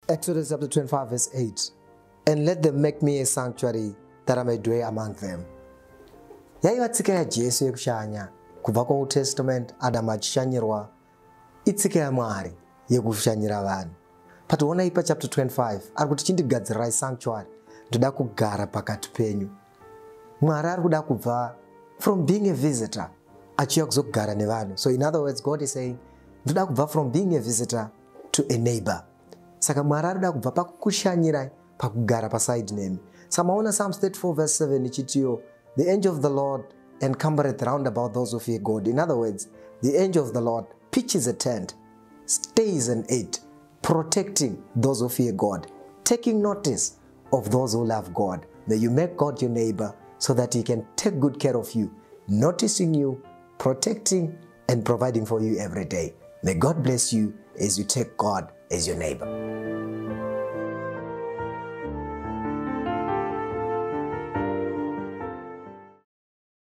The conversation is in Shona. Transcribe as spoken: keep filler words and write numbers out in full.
Exodus chapter twenty-five verse eight. And let them make me a sanctuary that I may dwell among them. Yaivatsika ya Jesu yekushanya kubva kwa Old Testament Adam achishanyirwa itsika yaMwari yekushanyira vanhu. Pationa ipa chapter twenty-five ari kuti chindigadzirirai sanctuary ndoda kugara pakati penyu. Mwari ari kuda kubva from being a visitor achiuya kuzogara nevanhu. So in other words, God is saying ndoda kubva from being a visitor to a neighbor. Saka Mwari ari kuda kubva pakukushanyirai pakugara paside nemi. Samaona Psalms thirty-four verse seven ichitiyo, the angel of the Lord encumbereth round about those who fear God. In other words, the angel of the Lord pitches a tent, stays an aid, protecting those who fear God, taking notice of those who love God. May you make God your neighbor so that he can take good care of you, noticing you, protecting and providing for you every day. May God bless you as you take God as your neighbor.